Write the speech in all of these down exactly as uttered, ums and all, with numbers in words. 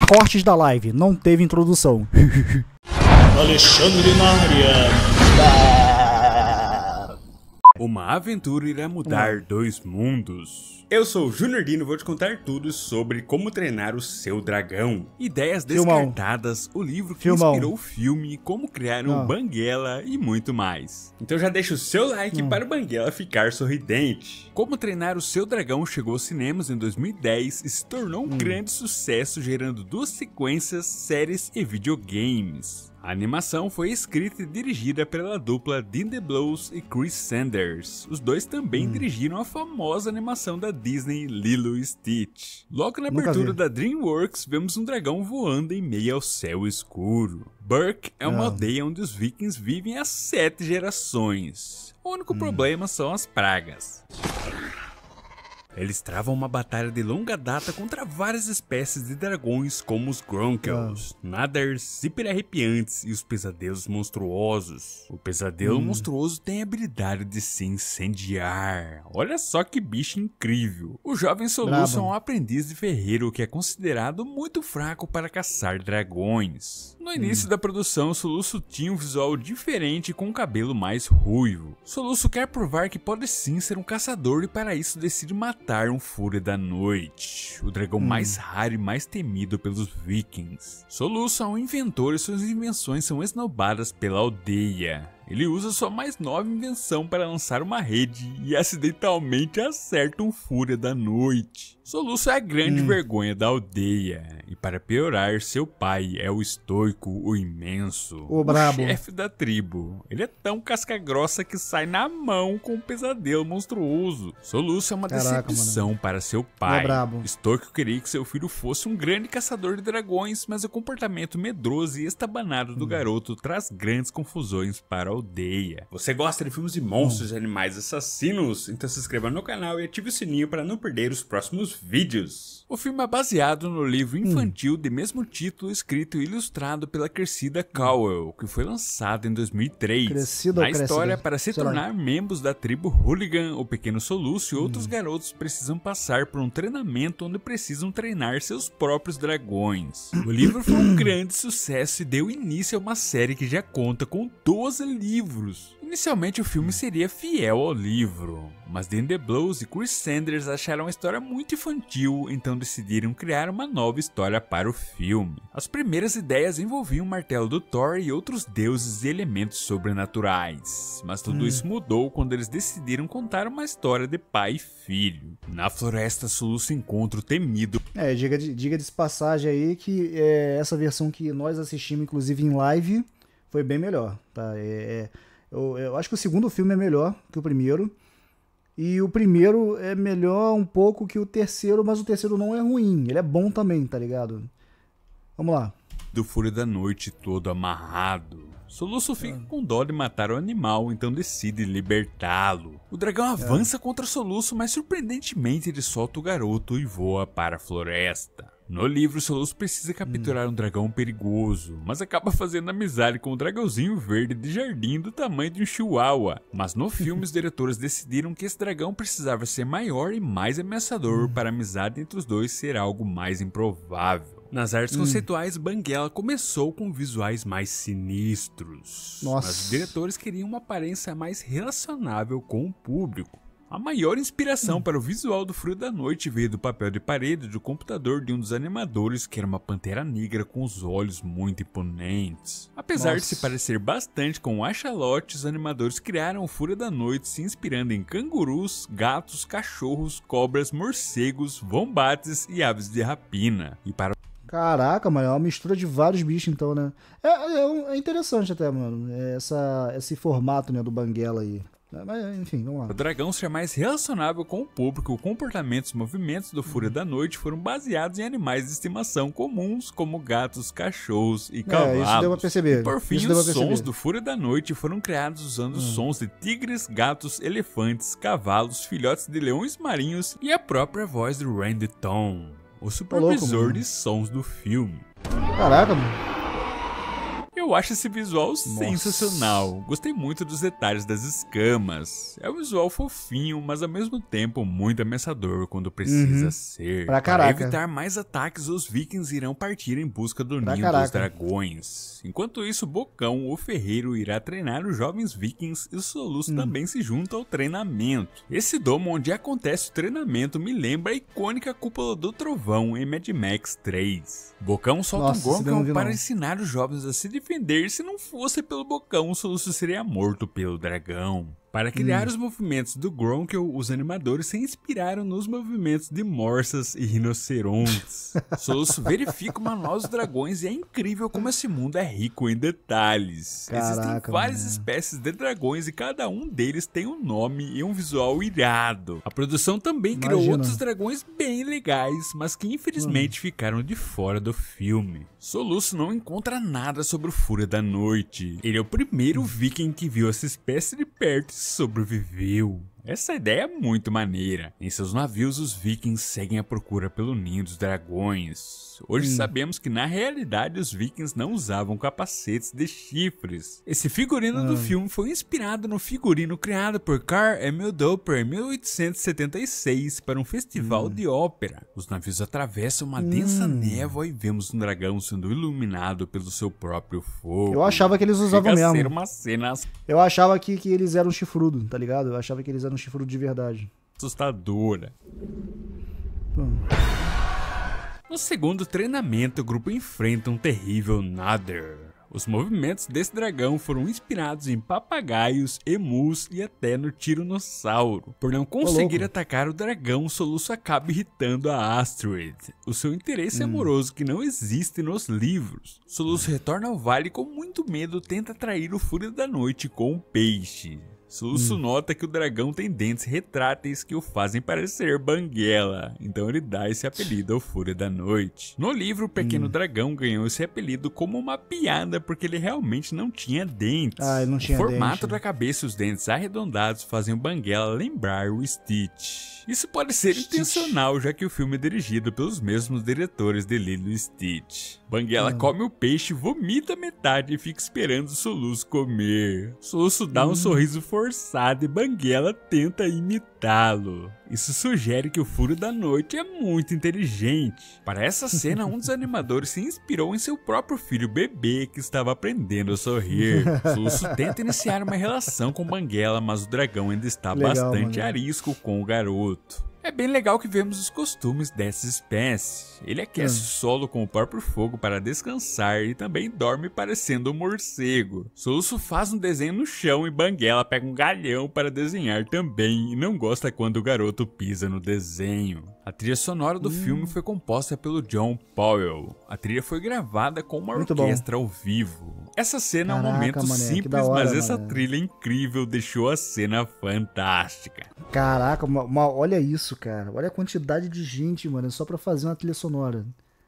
cortes da live, não teve introdução. Alexandre na área. Uma aventura irá mudar dois mundos. Eu sou o Junior Dino e vou te contar tudo sobre como treinar o seu dragão. Ideias descartadas, o livro que Filmão. inspirou o filme, como criar um Não. Banguela e muito mais. Então já deixa o seu like Hum. para o Banguela ficar sorridente. Como treinar o seu dragão chegou aos cinemas em dois mil e dez e se tornou um Hum. grande sucesso, gerando duas sequências, séries e videogames. A animação foi escrita e dirigida pela dupla Dean DeBlois e Chris Sanders. Os dois também Hum. dirigiram a famosa animação da Disney Lilo e Stitch. Logo na Nunca abertura vi. da DreamWorks, vemos um dragão voando em meio ao céu escuro. Burke é uma Ah. aldeia onde os vikings vivem há sete gerações. O único Hum. problema problema são as pragas. Eles travam uma batalha de longa data contra várias espécies de dragões, como os Gronkles, Naders, hiper arrepiantes e os pesadelos monstruosos. O pesadelo Hum. monstruoso tem a habilidade de se incendiar. Olha só que bicho incrível. O jovem Soluço Brabo. é um aprendiz de ferreiro que é considerado muito fraco para caçar dragões. No início da produção, Soluço tinha um visual diferente com um cabelo mais ruivo. Soluço quer provar que pode sim ser um caçador e para isso decide matar um Fúria da Noite, o dragão Hum. mais raro e mais temido pelos vikings. Soluço é um inventor e suas invenções são esnobadas pela aldeia. Ele usa sua mais nova invenção para lançar uma rede e acidentalmente acerta um Fúria da Noite. Soluço é a grande Hum. vergonha da aldeia, e para piorar, seu pai é o estoico, o imenso, O brabo. chefe da tribo. Ele é tão casca-grossa que sai na mão com um pesadelo monstruoso. Soluço é uma Caraca, decepção para seu É pai. brabo. Estoico queria que seu filho fosse um grande caçador de dragões, mas o comportamento medroso e estabanado do garoto traz grandes confusões para a aldeia. Você gosta de filmes de monstros e animais assassinos? Então se inscreva no canal e ative o sininho para não perder os próximos vídeos. O filme é baseado no livro infantil de mesmo título, escrito e ilustrado pela Cressida Cowell, que foi lançado em dois mil e três. Cressida ou Na história, Cressida? para se Sei lá. tornar membros da tribo Hooligan, o pequeno Soluço e outros garotos precisam passar por um treinamento onde precisam treinar seus próprios dragões. O livro foi um grande sucesso e deu início a uma série que já conta com doze livros. Inicialmente o filme seria fiel ao livro, mas Dean DeBlois e Chris Sanders acharam a história muito infantil, então decidiram criar uma nova história para o filme. As primeiras ideias envolviam o martelo do Thor e outros deuses e elementos sobrenaturais, mas tudo Hum. isso mudou quando eles decidiram contar uma história de pai e filho. Na floresta, Soluço encontra o temido É, diga de, diga de passagem aí que é, essa versão que nós assistimos, inclusive em live, foi bem melhor, tá? É, é, eu, eu acho que o segundo filme é melhor que o primeiro. E o primeiro é melhor um pouco que o terceiro, mas o terceiro não é ruim. Ele é bom também, tá ligado? Vamos lá. do Fúria da Noite todo amarrado. Soluço fica com dó de matar o animal, então decide libertá-lo. O dragão avança contra Soluço, mas surpreendentemente ele solta o garoto e voa para a floresta. No livro, Soluço precisa capturar um dragão perigoso, mas acaba fazendo amizade com um dragãozinho verde de jardim do tamanho de um chihuahua. Mas no filme, os diretores decidiram que esse dragão precisava ser maior e mais ameaçador para a amizade entre os dois ser algo mais improvável. Nas artes Hum. conceituais, Banguela começou com visuais mais sinistros, Nossa. mas os diretores queriam uma aparência mais relacionável com o público. A maior inspiração para o visual do Fúria da Noite veio do papel de parede do computador de um dos animadores, que era uma pantera negra com os olhos muito imponentes. Apesar Nossa. de se parecer bastante com o Axolote, os animadores criaram o Fúria da Noite se inspirando em cangurus, gatos, cachorros, cobras, morcegos, wombates e aves de rapina. E para Caraca, mano, é uma mistura de vários bichos, então, né? É, é, um- é interessante até, mano, é essa, esse formato, né, do Banguela aí. É, mas, enfim, vamos o lá. dragão ser mais relacionável com o público, o comportamento e os movimentos do Fúria da Noite foram baseados em animais de estimação comuns, como gatos, cachorros e cavalos. É, isso deu pra perceber. E por fim, Isso deu pra os sons perceber. do Fúria da Noite foram criados usando os sons de tigres, gatos, elefantes, cavalos, filhotes de leões marinhos e a própria voz de Randy Tom, o supervisor mano. de sons do filme. Caraca, mano. E o Eu acho esse visual sensacional. Gostei muito dos detalhes das escamas. É um visual fofinho, mas ao mesmo tempo muito ameaçador quando precisa Uhum. ser. Pra Para caraca. evitar mais ataques, os vikings irão partir em busca do Pra ninho caraca. dos dragões. Enquanto isso, Bocão, o ferreiro, irá treinar os jovens vikings e o Soluço Hum. também se junta ao treinamento. Esse domo onde acontece o treinamento me lembra a icônica Cúpula do Trovão em Mad Max três. Bocão solta Nossa, um esse daí eu não vi, Gronkão para não. ensinar os jovens a se defender. Se não fosse pelo Bocão, o Soluço seria morto pelo dragão. Para criar Hum. os movimentos do Gronkel, os animadores se inspiraram nos movimentos de morsas e rinocerontes. Soluço verifica o manual dos dragões e é incrível como esse mundo é rico em detalhes. Caraca, Existem várias mano. espécies de dragões e cada um deles tem um nome e um visual irado. A produção também criou Imagina. outros dragões bem legais, mas que infelizmente ficaram de fora do filme. Soluço não encontra nada sobre o Fúria da Noite. Ele é o primeiro viking que viu essa espécie de perto e sobreviveu. Essa ideia é muito maneira. Em seus navios, os vikings seguem a procura pelo ninho dos dragões. Hoje Hum. sabemos que na realidade os vikings não usavam capacetes de chifres. Esse figurino do Ah. filme foi inspirado no figurino criado por Carl Emil Doppler em mil oitocentos e setenta e seis para um festival Hum. de ópera. Os navios atravessam uma densa Hum. névoa e vemos um dragão sendo iluminado pelo seu próprio fogo. Eu achava que eles usavam Chega a ser mesmo. uma cena Eu achava que, que eles eram chifrudo, tá ligado? Eu achava que eles eram chifrudo de verdade. assustadora. Hum. No segundo treinamento, o grupo enfrenta um terrível Nather. Os movimentos desse dragão foram inspirados em papagaios, emus e até no tiranossauro. Por não conseguir louco. atacar o dragão, o Soluço acaba irritando a Astrid, o seu interesse amoroso que não existe nos livros. Soluço retorna ao vale com muito medo, tenta atrair o Fúria da Noite com um peixe. Soluço Hum. nota que o dragão tem dentes retráteis que o fazem parecer banguela, então ele dá esse apelido ao Fúria da Noite. No livro, o pequeno Hum. dragão ganhou esse apelido como uma piada porque ele realmente não tinha dentes. Ah, ele não tinha o formato dente. da cabeça e os dentes arredondados fazem o banguela lembrar o Stitch. Isso pode ser Stitch. intencional, já que o filme é dirigido pelos mesmos diretores de Lilo e Stitch. Banguela Ah. come o peixe, vomita metade e fica esperando o Soluço comer. Soluço dá um Hum. sorriso forçado e Banguela tenta imitá-lo. Isso sugere que o Fúria da Noite é muito inteligente. Para essa cena, um dos animadores se inspirou em seu próprio filho bebê que estava aprendendo a sorrir. Soluço tenta iniciar uma relação com Banguela, mas o dragão ainda está Legal, bastante mano. arisco com o garoto. É bem legal que vemos os costumes dessa espécie. Ele aquece Hum. o solo com o próprio fogo para descansar e também dorme parecendo um morcego. Soluço faz um desenho no chão e Banguela pega um galhão para desenhar também e não gosta quando o garoto pisa no desenho. A trilha sonora do Hum. filme foi composta pelo John Powell. A trilha foi gravada com uma Muito bom. orquestra ao vivo. Essa cena é um Caraca, momento mané, que simples, da hora, mas essa mané. trilha incrível deixou a cena fantástica. Caraca, uma- uma- olha isso, cara. Olha a quantidade de gente, mano, só pra fazer uma trilha sonora.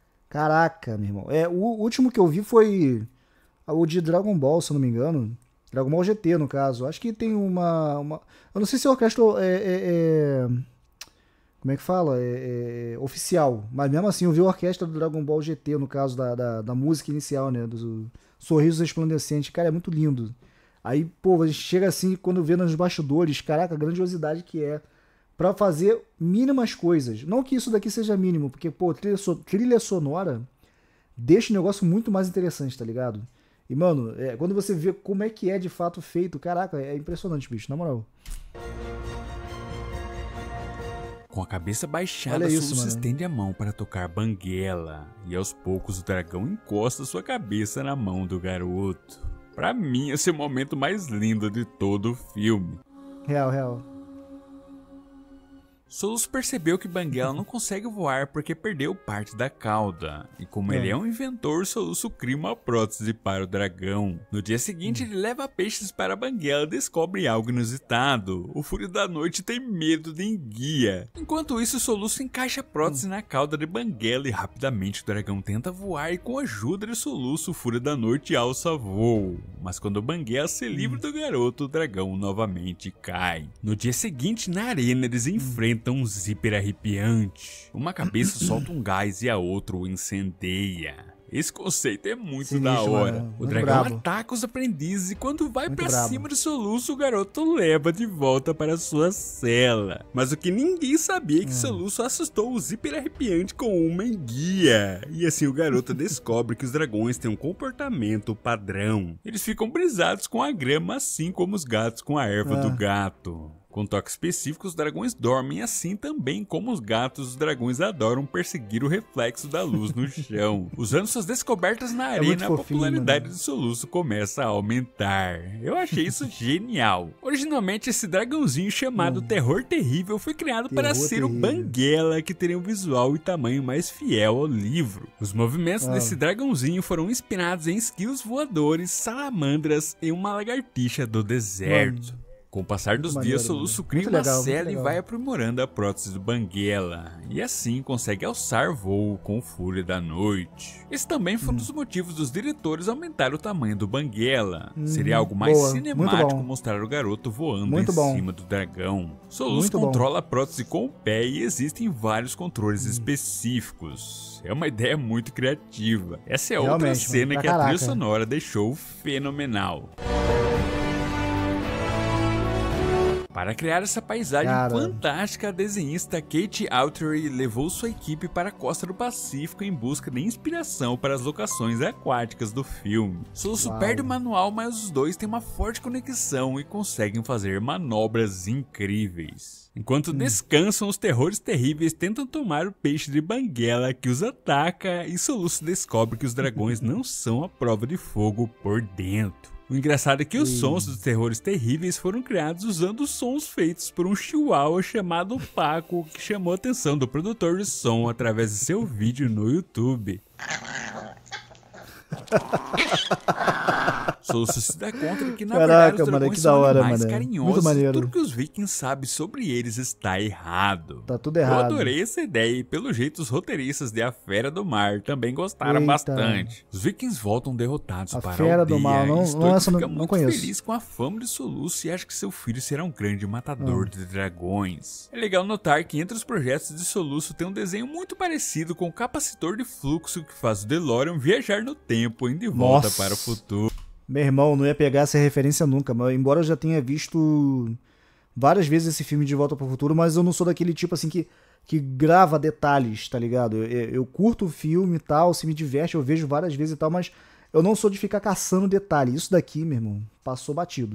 Caraca, meu irmão. É, o último que eu vi foi o de Dragon Ball, se eu não me engano. Dragon Ball G T, no caso. Acho que tem uma... uma... Eu não sei se a orquestra é... é- é- Como é que fala? É, é oficial. Mas mesmo assim, eu vi a orquestra do Dragon Ball G T, no caso da, da, da música inicial, né? Do Sorrisos Resplandecentes. Cara, é muito lindo. Aí, pô, a gente chega assim, quando vê nos bastidores, caraca, a grandiosidade que é pra fazer mínimas coisas. Não que isso daqui seja mínimo, porque, pô, trilha, so- trilha sonora deixa o negócio muito mais interessante, tá ligado? E, mano, é, quando você vê como é que é de fato feito, caraca, é impressionante, bicho, na moral. Com a cabeça baixada, Olha isso, Soluço mano. estende a mão para tocar Banguela, e aos poucos o dragão encosta sua cabeça na mão do garoto. Pra mim, esse é o momento mais lindo de todo o filme. Real, real. Soluço percebeu que Banguela não consegue voar porque perdeu parte da cauda. E como É. ele é um inventor, Soluço cria uma prótese para o dragão. No dia seguinte, ele leva peixes para Banguela e descobre algo inusitado. O Fúria da Noite tem medo de enguia. Enquanto isso, Soluço encaixa a prótese na cauda de Banguela e rapidamente o dragão tenta voar e com a ajuda de Soluço, o Fúria da Noite alça voo. Mas quando Banguela se livra do garoto, o dragão novamente cai. No dia seguinte, na arena, eles enfrentam inventa um zíper arrepiante. Uma cabeça solta um gás e a outra o incendeia. Esse conceito é muito Sinistro, da hora. mano. O Muito dragão brabo. ataca os aprendizes e quando vai Muito pra brabo. cima de Soluço, o garoto leva de volta para sua cela. Mas o que ninguém sabia é que Hum. Soluço assustou o zíper arrepiante com uma enguia. E assim o garoto descobre que os dragões têm um comportamento padrão. Eles ficam brisados com a grama, assim como os gatos com a erva Ah. do gato. Com toque específico, os dragões dormem assim também como os gatos, os dragões adoram perseguir o reflexo da luz no chão. Usando suas descobertas na muito arena, a fofinho, popularidade mano. do Soluço começa a aumentar. Eu achei isso genial. Originalmente, esse dragãozinho chamado Hum. Terror Terrível foi criado para Terror ser o Terrível. Banguela, que teria um visual e tamanho mais fiel ao livro. Os movimentos Ah. desse dragãozinho foram inspirados em esquilos voadores, salamandras e uma lagartixa do deserto. Mano. Com o passar Muito dos maneiro, dias, Soluço mano. cria Muito uma legal, muito cela e legal. vai aprimorando a prótese do Banguela, e assim consegue alçar voo com Fúria da Noite. Esse também foi um dos motivos dos diretores aumentar o tamanho do Banguela. Hum, Seria algo mais boa, muito cinemático bom. mostrar o garoto voando Muito em bom. cima do dragão. Soluço Muito bom. controla a prótese com o pé e existem vários controles Hum. específicos. É uma ideia muito criativa. Essa é outra Realmente, cena mano, pra que a trilha caraca. sonora deixou fenomenal. Para criar essa paisagem Cara. fantástica, a desenhista Kate Autry levou sua equipe para a costa do Pacífico em busca de inspiração para as locações aquáticas do filme. Soluço Uau. perde o manual, mas os dois têm uma forte conexão e conseguem fazer manobras incríveis. Enquanto descansam, os terrores terríveis tentam tomar o peixe de Banguela, que os ataca, e Soluço descobre que os dragões não são a prova de fogo por dentro. O engraçado é que os Sim. sons dos terrores terríveis foram criados usando sons feitos por um chihuahua chamado Paco, que chamou a atenção do produtor de som através de seu vídeo no YouTube. Soluço se dá conta de que na Caraca, verdade os mano, dragões que são da hora, animais mano. carinhosos Muito e maneiro. tudo que os vikings sabem sobre eles está errado. Tá tudo Eu errado. adorei essa ideia e pelo jeito os roteiristas de A Fera do Mar também gostaram Eita. bastante. Os vikings voltam derrotados A para Fera a do aldeia Mar, não- e não, Stoico essa não- fica não muito conheço. feliz com a fama de Soluço e acha que seu filho será um grande matador Ah. de dragões. É legal notar que entre os projetos de Soluço tem um desenho muito parecido com o capacitor de fluxo que faz o DeLorean viajar no tempo e de volta Nossa. para o futuro. Meu irmão, não ia pegar essa referência nunca, mas embora eu já tenha visto várias vezes esse filme De Volta pro Futuro, mas eu não sou daquele tipo assim que, que grava detalhes, tá ligado? Eu, eu- eu curto o filme e tal, se me diverte, eu vejo várias vezes e tal, mas eu não sou de ficar caçando detalhe. Isso daqui, meu irmão, passou batido.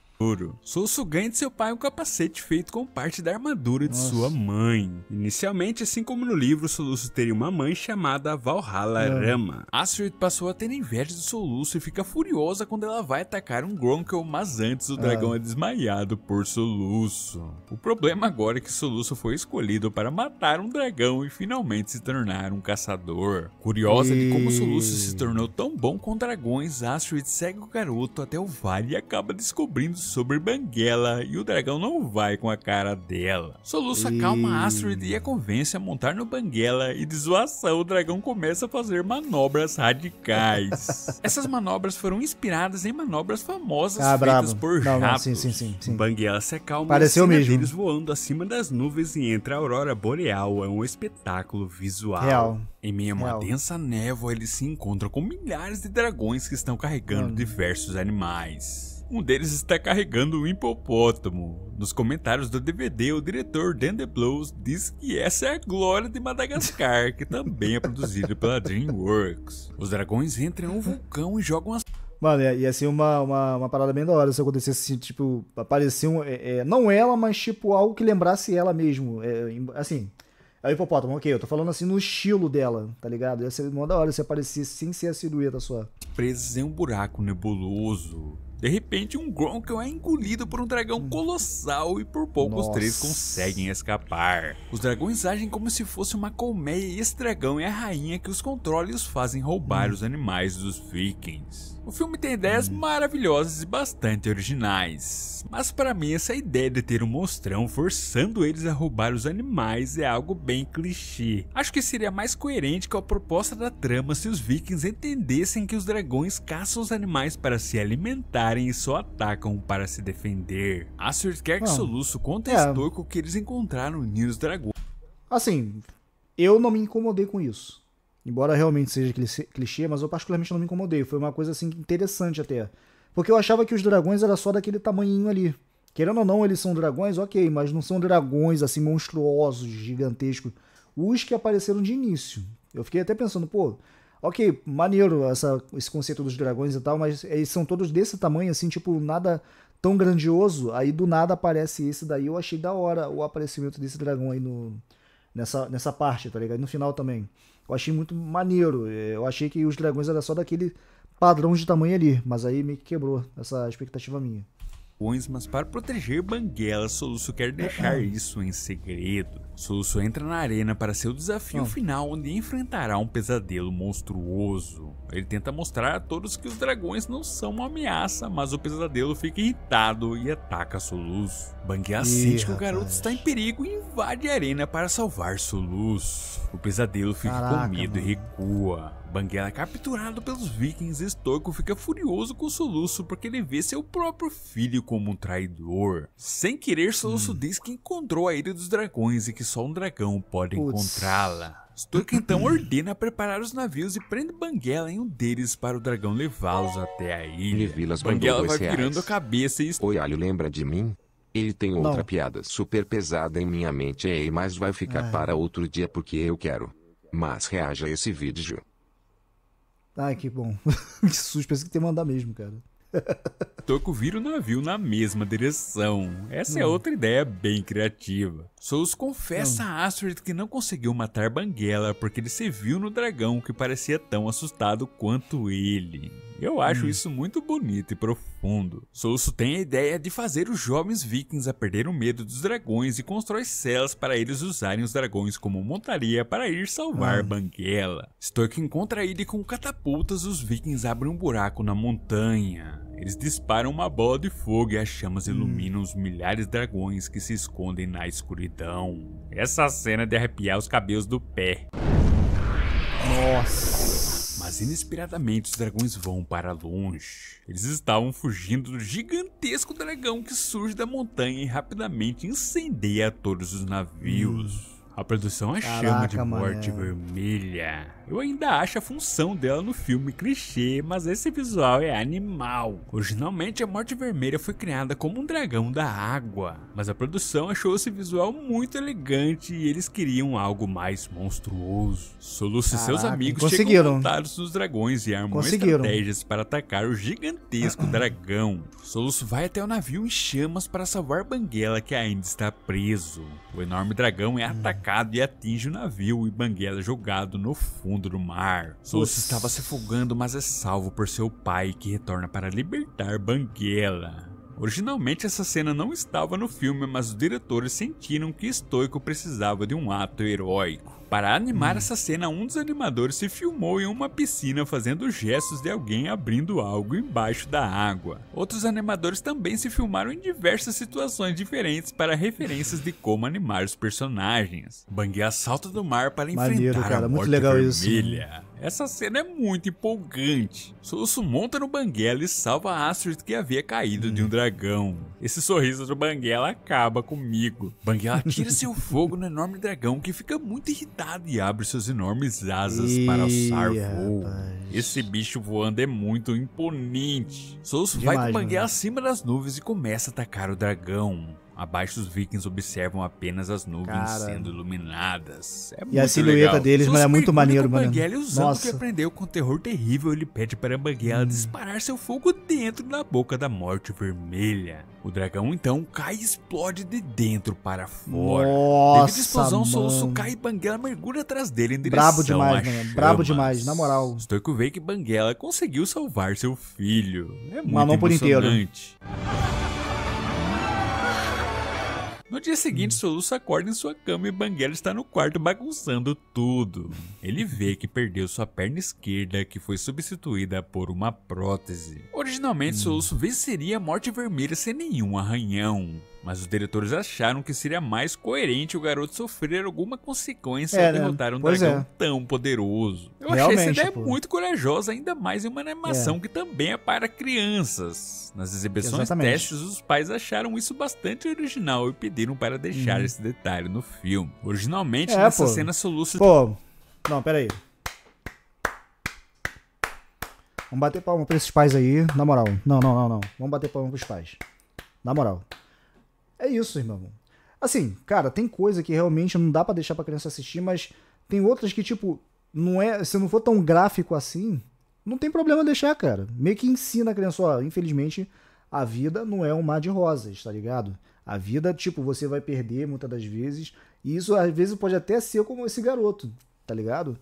Soluço ganha de seu pai um capacete feito com parte da armadura de Nossa. sua mãe. Inicialmente, assim como no livro, Soluço teria uma mãe chamada Valhalla É. Rama. Astrid passou a ter inveja de Soluço e fica furiosa quando ela vai atacar um Gronkel, mas antes o dragão é, desmaiado por Soluço. O problema agora é que Soluço foi escolhido para matar um dragão e finalmente se tornar um caçador. Curiosa de como E- Soluço se tornou tão bom com dragões, Astrid segue o garoto até o vale e acaba descobrindo sobre Banguela e o dragão não vai com a cara dela. Soluço E- acalma Astrid e a convence a montar no Banguela e de zoação o dragão começa a fazer manobras radicais. Essas manobras foram inspiradas em manobras famosas Ah, feitas brabo. por Não, não, jatos. sim, sim, sim, sim. O Banguela se acalma Pareceu e a cena mesmo. deles voando acima das nuvens e entre a aurora boreal é um espetáculo visual. Real. Em meio a uma Real. densa névoa, eles se encontram com milhares de dragões que estão carregando Mano. diversos animais. Um deles está carregando um hipopótamo. Nos comentários do D V D, o diretor Dan DeBlows diz que essa é a glória de Madagascar, que também é produzido pela DreamWorks. Os dragões entram em um vulcão e jogam as Mano, ia, ia ser uma, uma, uma parada bem da hora se acontecesse assim, tipo, aparecer um. É, é, não ela, mas tipo algo que lembrasse ela mesmo. É, em- assim, é o hipopótamo, ok, eu tô falando assim no estilo dela, tá ligado? Ia ser uma da hora se aparecesse sem ser a silhueta só. presas em um buraco nebuloso. De repente, um Gronkel é engolido por um dragão colossal e por pouco os Nossa. três conseguem escapar. Os dragões agem como se fosse uma colmeia e esse dragão é a rainha que os controla e os fazem roubar Hum. os animais dos vikings. O filme tem ideias maravilhosas e bastante originais, mas para mim essa ideia de ter um monstrão forçando eles a roubar os animais é algo bem clichê. Acho que seria mais coerente com a proposta da trama se os vikings entendessem que os dragões caçam os animais para se alimentar atacarem e só atacam para se defender. Astrid quer que Não. Soluço conte a É. Stoico que eles encontraram no Ninho dos Dragões. Assim, eu não me incomodei com isso. Embora realmente seja clichê- clichê, mas eu particularmente não me incomodei. Foi uma coisa assim interessante até. Porque eu achava que os dragões era só daquele tamanhinho ali. Querendo ou não, eles são dragões, ok, mas não são dragões assim monstruosos, gigantescos. Os que apareceram de início. Eu fiquei até pensando, pô, ok, maneiro essa, esse conceito dos dragões e tal, mas eles são todos desse tamanho, assim, tipo, nada tão grandioso. Aí do nada aparece esse daí. Eu achei da hora o aparecimento desse dragão aí no, nessa, nessa parte, tá ligado? E no final também. Eu achei muito maneiro. Eu achei que os dragões eram só daquele padrão de tamanho ali, mas aí meio que quebrou essa expectativa minha. Mas para proteger Banguela, Soluço quer deixar isso em segredo. Soluço entra na arena para seu desafio Não. final, onde enfrentará um pesadelo monstruoso. Ele tenta mostrar a todos que os dragões não são uma ameaça, mas o pesadelo fica irritado e ataca Soluço. Banguela Ih, sente que o garoto rapaz. está em perigo e invade a arena para salvar Soluço. O pesadelo fica Caraca, com medo mano. e recua. Banguela é capturado pelos vikings e Stoico fica furioso com Soluço porque ele vê seu próprio filho como um traidor. Sem querer, Soluço Hum. diz que encontrou a Ilha dos Dragões e que só um dragão pode Putz. encontrá-la. Stoico então ordena preparar os navios e prende Banguela em um deles para o dragão levá-los até a ilha. Vilas mandou Banguela vai dois reais. virando a cabeça e Oi, Alho, lembra de mim? Ele tem outra Não. piada super pesada em minha mente, ei, mas vai ficar Ai. para outro dia porque eu quero. Mas reaja a esse vídeo. Ai, que bom. Que susto, pensei que ia mandar mesmo, cara. Stoico vira o navio na mesma direção. Essa é Hum. outra ideia bem criativa. Soluço confessa a Astrid que não conseguiu matar Banguela porque ele se viu no dragão que parecia tão assustado quanto ele. Eu acho Hum. isso muito bonito e profundo. Soluço tem a ideia de fazer os jovens vikings a perder o medo dos dragões e constrói celas para eles usarem os dragões como montaria para ir salvar Ah. Banguela. Stoico encontra ele com catapultas, os vikings abrem um buraco na montanha. Eles disparam uma bola de fogo e as chamas iluminam os milhares de dragões que se escondem na escuridão. Essa cena é de arrepiar os cabelos do pé. Nossa. Mas inesperadamente os dragões vão para longe. Eles estavam fugindo do gigantesco dragão que surge da montanha e rapidamente incendeia todos os navios. A produção a chama de Caraca, Morte mané. Vermelha. Eu ainda acho a função dela no filme clichê, mas esse visual é animal. Originalmente a Morte Vermelha foi criada como um dragão da água, mas a produção achou esse visual muito elegante e eles queriam algo mais monstruoso. Soluço e seus Caraca, amigos conseguiram. chegam montados nos dragões e armam Conseguiram. estratégias para atacar o gigantesco dragão. Soluço vai até o navio em chamas para salvar Banguela, que ainda está preso. O enorme dragão é atacado e atinge o navio e Banguela é jogado no fundo do mar. Soluço Putz. estava se afogando, mas é salvo por seu pai, que retorna para libertar Banguela. Originalmente essa cena não estava no filme, mas os diretores sentiram que Stoico precisava de um ato heróico. Para animar essa cena, um dos animadores se filmou em uma piscina fazendo gestos de alguém abrindo algo embaixo da água. Outros animadores também se filmaram em diversas situações diferentes para referências de como animar os personagens. Banguela salta do mar para Maneiro, enfrentar cara, a muito Morte legal isso. Vermelha. Essa cena é muito empolgante. Soluço monta no Banguela e salva a Astrid, que havia caído de um dragão. Esse sorriso do Banguela acaba comigo. Banguela tira seu fogo no enorme dragão, que fica muito irritado e abre suas enormes asas Ih, para alçar voo. rapaz. Esse bicho voando é muito imponente. Soluço vai Demais, com o Banguela mano. acima das nuvens e começa a atacar o dragão. Abaixo, os vikings observam apenas as nuvens Cara. sendo iluminadas. É E a muito silhueta legal. deles, Soluço mano, é muito mergulha maneiro, com mano. Banguela e usando o Nossa. que aprendeu com terror terrível, ele pede para Banguela disparar seu fogo dentro da boca da Morte Vermelha. O dragão então cai e explode de dentro para fora. Nossa, Devido à explosão, Soluço mano. cai e Banguela mergulha atrás dele em direção Brabo demais, às mano. Brabo chamas. demais, na moral. Stoico vê que Banguela conseguiu salvar seu filho. É muito Uma mão por inteiro. emocionante. No dia seguinte, Soluço acorda em sua cama e Banguela está no quarto bagunçando tudo. Ele vê que perdeu sua perna esquerda, que foi substituída por uma prótese. Originalmente, Soluço venceria a Morte Vermelha sem nenhum arranhão. mas os diretores acharam que seria mais coerente o garoto sofrer alguma consequência É, ao né? derrotar um Pois dragão é. tão poderoso. Eu achei Realmente, essa ideia pô. muito corajosa, ainda mais em uma animação É. que também é para crianças. Nas exibições Exatamente. testes, os pais acharam isso bastante original e pediram para deixar Uhum. esse detalhe no filme. Originalmente, É, nessa pô. cena, Soluço... Pô, não, pera aí. Vamos bater palma pra esses pais aí, na moral. Não, não, não, não. Vamos bater palma pros pais. Na moral. É isso, irmão. Assim, cara, tem coisa que realmente não dá pra deixar pra criança assistir, mas tem outras que, tipo, não é, se não for tão gráfico assim, não tem problema deixar, cara. Meio que ensina a criança, ó, infelizmente, a vida não é um mar de rosas, tá ligado? A vida, tipo, você vai perder muitas das vezes, e isso às vezes pode até ser como esse garoto, tá ligado?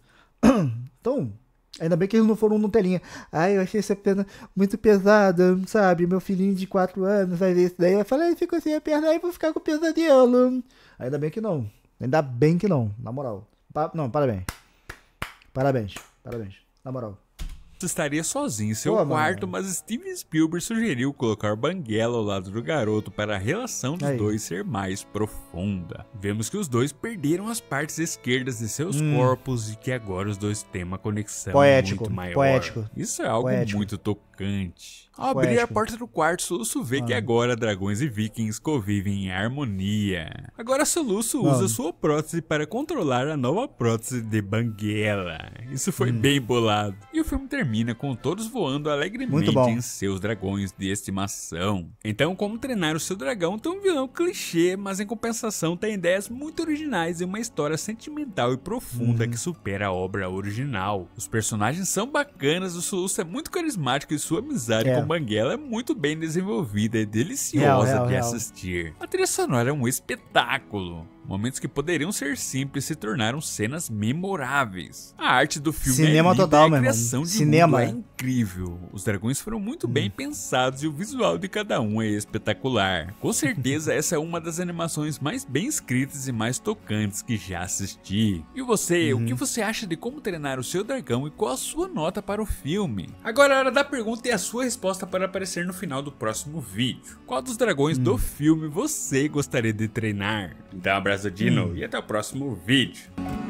Então, ainda bem que eles não foram no telinha. Ai, eu achei essa perna muito pesada, sabe? Meu filhinho de quatro anos vai ver isso daí. Vai falar, ficou sem a perna aí, vou ficar com pesadelo. Ainda bem que não. Ainda bem que não, na moral. Pa- não, parabéns. Parabéns, parabéns. Na moral. estaria sozinho em seu Pô, quarto, mano. mas Steven Spielberg sugeriu colocar Banguela ao lado do garoto para a relação dos Aí. dois ser mais profunda. Vemos que os dois perderam as partes esquerdas de seus Hum. corpos e que agora os dois têm uma conexão Poético, muito maior. poético. Isso é algo Poético. muito tocante. Ao abrir Poético. a porta do quarto, Soluço vê que Mano. agora dragões e vikings convivem em harmonia. Agora Soluço Mano. usa sua prótese para controlar a nova prótese de Banguela. Isso foi Hum. bem bolado. E o filme termina com todos voando alegremente Muito bom. em seus dragões de estimação. Então, como treinar o seu dragão tem um vilão clichê, mas em compensação tem ideias muito originais e uma história sentimental e profunda Uhum. que supera a obra original. Os personagens são bacanas, o Soluço é muito carismático e sua amizade É. com Banguela é muito bem desenvolvida e deliciosa Real, real, de real. assistir. A trilha sonora é um espetáculo. Momentos que poderiam ser simples se tornaram cenas memoráveis. A arte do filme Cinema é linda total, e a meu irmão. criação de Cinema. mundo é incrível. Os dragões foram muito Hum. bem pensados e o visual de cada um é espetacular. Com certeza essa é uma das animações mais bem escritas e mais tocantes que já assisti. E você, Uhum. o que você acha de Como Treinar o Seu Dragão e qual a sua nota para o filme? Agora é a hora da pergunta e a sua resposta para aparecer no final do próximo vídeo. Qual dos dragões Hum. do filme você gostaria de treinar? Então, um abraço, Dino, Hum. e até o próximo vídeo.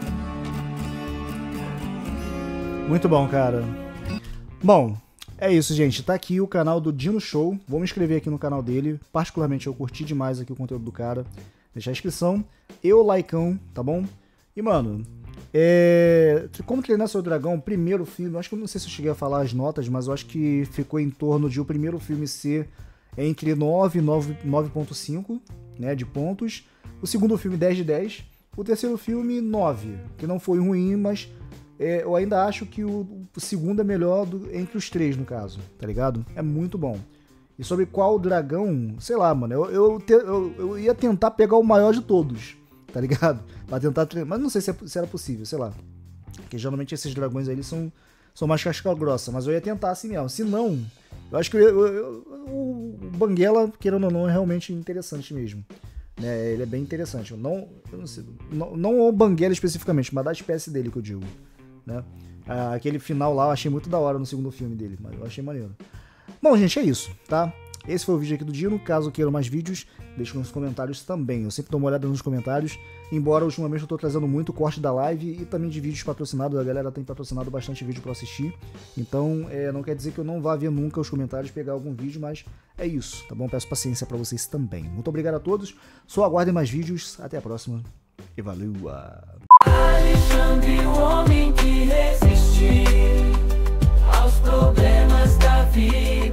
Muito bom, cara. Bom, é isso, gente. Tá aqui o canal do Dino Show. Vou me inscrever aqui no canal dele. Particularmente, eu curti demais aqui o conteúdo do cara. Deixar a inscrição. Eu, likeão, tá bom? E, mano, é... Como Treinar Seu Dragão, o primeiro filme... Acho que eu não sei se eu cheguei a falar as notas, mas eu acho que ficou em torno de o primeiro filme ser entre nove e nove ponto cinco, né, de pontos. O segundo filme, dez de dez. O terceiro filme, nove. Que não foi ruim, mas... É, eu ainda acho que o, o segundo é melhor do, entre os três, no caso, tá ligado? É muito bom. E sobre qual dragão, sei lá, mano, eu, eu, te, eu, eu ia tentar pegar o maior de todos, tá ligado? Pra tentar treinar, mas não sei se, é, se era possível, sei lá. Porque geralmente esses dragões aí eles são, são mais casca grossa, mas eu ia tentar assim mesmo. Se não, eu acho que eu, eu, eu, o Banguela, querendo ou não, é realmente interessante mesmo. Né? Ele é bem interessante. Não, eu não, sei, não, não o Banguela especificamente, mas da espécie dele que eu digo. Né? Ah, aquele final lá eu achei muito da hora no segundo filme dele, mas eu achei maneiro. Bom, gente, é isso, tá? Esse foi o vídeo aqui do Dino. Caso queiram mais vídeos, deixe nos comentários também. Eu sempre dou uma olhada nos comentários, embora ultimamente eu tô trazendo muito corte da live e também de vídeos patrocinados. A galera tem patrocinado bastante vídeo pra assistir. Então, é, não quer dizer que eu não vá ver nunca os comentários, pegar algum vídeo, mas é isso, tá bom? Peço paciência pra vocês também. Muito obrigado a todos. Só aguardem mais vídeos. Até a próxima. E valeu! Alexandre, o homem que resistiu aos problemas da vida.